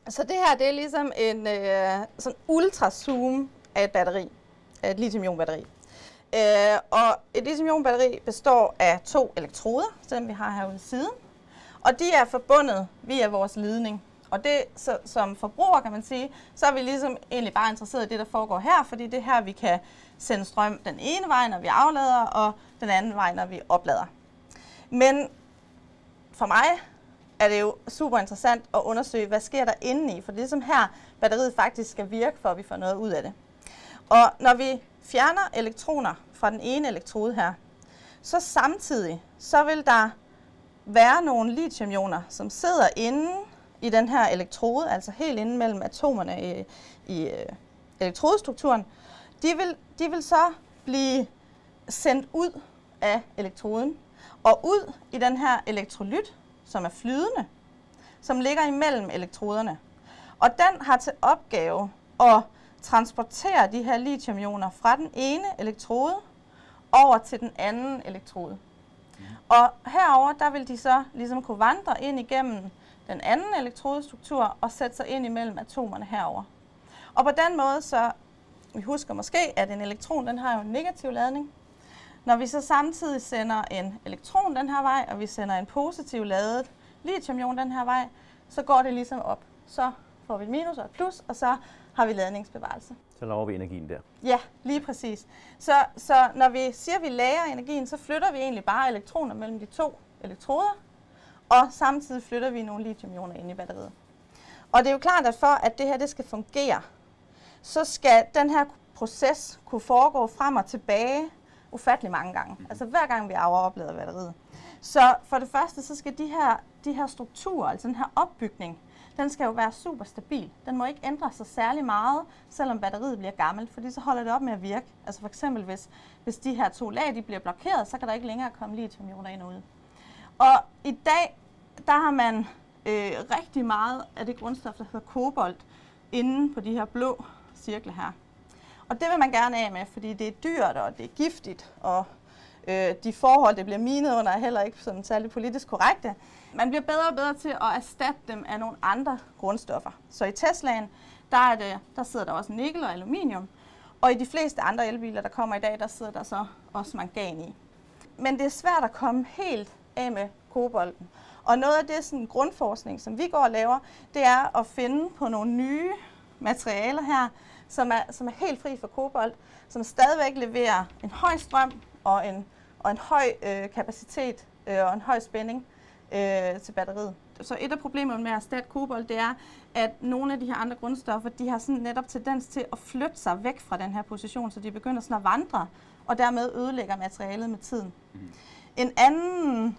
Så det her, det er ligesom en sådan ultrazoom af et batteri, af et lithium-ion-batteri. Og et lithium-ion-batteri består af 2 elektroder, som vi har herude i siden, og de er forbundet via vores ledning. Og det, som forbruger kan man sige, så er vi ligesom egentlig bare interesseret i det, der foregår her, fordi det er her, vi kan sende strøm den ene vej, når vi aflader, og den anden vej, når vi oplader. Men for mig er det jo super interessant at undersøge, hvad sker der indeni, for det er ligesom her, batteriet faktisk skal virke, for at vi får noget ud af det. Og når vi fjerner elektroner fra den ene elektrode her, så samtidig så vil der være nogle lithium-ioner, som sidder inde i den her elektrode, altså helt inde mellem atomerne i elektrodestrukturen. De vil så blive sendt ud af elektroden og ud i den her elektrolyt, som er flydende, som ligger imellem elektroderne. Og den har til opgave at transportere de her lithium-ioner fra den ene elektrode over til den anden elektrode. Og herover der vil de så ligesom kunne vandre ind igennem den anden elektrodestruktur og sætte sig ind imellem atomerne herover. Og på den måde så, vi husker måske, at en elektron den har jo en negativ ladning. Når vi så samtidig sender en elektron den her vej, og vi sender en positiv ladet lithium-ion den her vej, så går det ligesom op. Så får vi et minus og et plus, og så har vi ladningsbevarelse. Så laver vi energien der. Ja, lige præcis. Så når vi siger, at vi lagrer energien, så flytter vi egentlig bare elektroner mellem de 2 elektroder, og samtidig flytter vi nogle lithium-ioner ind i batteriet. Og det er jo klart, at for at det her det skal fungere, så skal den her proces kunne foregå frem og tilbage ufattelig mange gange. Altså hver gang vi oplader batteriet. Så for det første, så skal de her strukturer, altså den her opbygning, den skal jo være super stabil. Den må ikke ændre sig særlig meget, selvom batteriet bliver gammelt, fordi så holder det op med at virke. Altså for eksempel, hvis de her 2 lag de bliver blokeret, så kan der ikke længere komme lithium-ioner ind og ud. Og i dag, der har man rigtig meget af det grundstof, der hedder kobolt, inde på de her blå cirkler her. Og det vil man gerne af med, fordi det er dyrt, og det er giftigt, og de forhold, det bliver minet under, er heller ikke sådan særlig politisk korrekte. Man bliver bedre og bedre til at erstatte dem af nogle andre grundstoffer. Så i Teslaen, der sidder der også nikkel og aluminium, og i de fleste andre elbiler, der kommer i dag, der sidder der så også mangan i. Men det er svært at komme helt af med kobolten. Og noget af det sådan, grundforskning, som vi går og laver, det er at finde på nogle nye materialer her, som er helt fri for kobolt, som stadigvæk leverer en høj strøm og en høj kapacitet og en høj spænding til batteriet. Så et af problemerne med at erstatte kobolt, det er, at nogle af de her andre grundstoffer, de har sådan netop tendens til at flytte sig væk fra den her position, så de begynder sådan at vandre, og dermed ødelægger materialet med tiden. En anden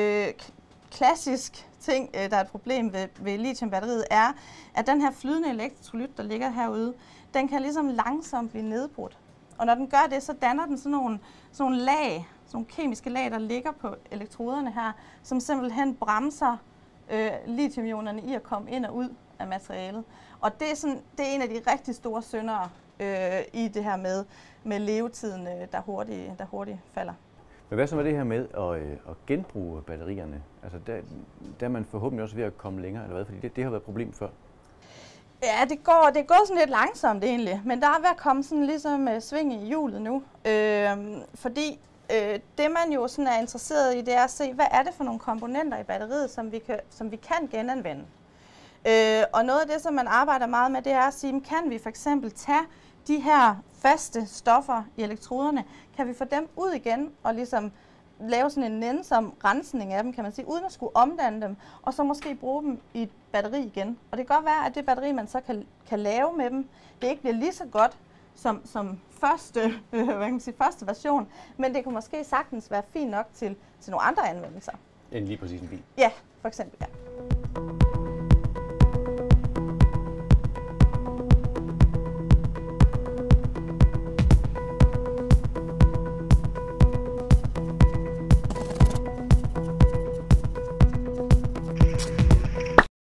klassisk ting, der er et problem ved lithium-batteriet, er, at den her flydende elektrolyt, der ligger herude, den kan ligesom langsomt blive nedbrudt. Og når den gør det, så danner den sådan nogle lag, sådan nogle kemiske lag, der ligger på elektroderne her, som simpelthen bremser lithium-ionerne i at komme ind og ud af materialet. Og det er en af de rigtig store syndere i det her med levetiden, der hurtigt falder. Men hvad så med det her med at genbruge batterierne? Altså der er man forhåbentlig også ved at komme længere, eller hvad? Fordi det har været et problem før. Ja, det går sådan lidt langsomt egentlig, men der er ved at komme sådan ligesom sving i hjulet nu. Fordi det man jo sådan er interesseret i, det er at se, hvad er det for nogle komponenter i batteriet, som vi kan genanvende. Og noget af det, som man arbejder meget med, det er at sige, kan vi for eksempel tage de her faste stoffer i elektroderne, kan vi få dem ud igen og ligesom lave sådan en nænsom rensning af dem, kan man sige, uden at skulle omdanne dem, og så måske bruge dem i et batteri igen. Og det kan godt være, at det batteri, man så kan lave med dem, det ikke bliver lige så godt som første version, men det kan måske sagtens være fint nok til nogle andre anvendelser. End lige præcis en bil? Ja, for eksempel, ja.